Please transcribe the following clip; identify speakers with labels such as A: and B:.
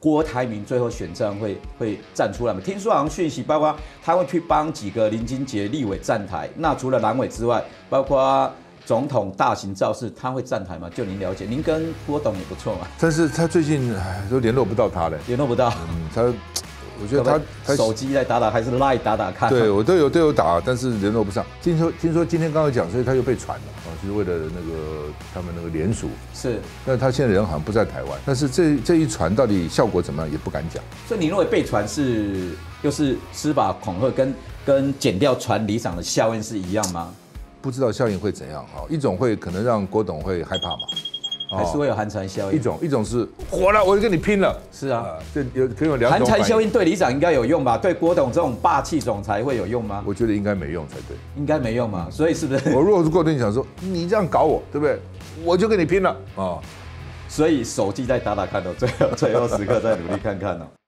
A: 郭台铭最后选战会站出来吗？听说好像讯息，包括他会去帮几个林金杰立委站台。那除了蓝委之外，包括总统大型造势，他会站台吗？就您了解，您跟郭董也不错嘛。
B: 但是他最近都联络不到他了，
A: 联络不到。
B: 我觉得他
A: 手机再打打，还是 LINE 打打看。
B: 对我都有打，但是联络不上。听说今天刚刚讲，所以他又被传了啊，就是为了那个他们那个联署。
A: 是。
B: 那他现在人好像不在台湾，但是这一传到底效果怎么样也不敢讲。
A: 所以你认为被传又是施法恐吓，跟剪掉传里长的效应是一样吗？
B: 不知道效应会怎样啊？一种会可能让郭董会害怕嘛。
A: 还是会有寒蝉效应。
B: 一种是火了，我就跟你拼了。
A: 是啊，
B: 这可以有两种。
A: 寒蝉效应对里长应该有用吧？对郭董这种霸气总裁会有用吗？
B: 我觉得应该没用才对。
A: 应该没用嘛？所以是不是？
B: 我如果是郭董，想说你这样搞我，对不对？我就跟你拼了啊！
A: 所以手机再打打看哦，最后时刻再努力看看哦。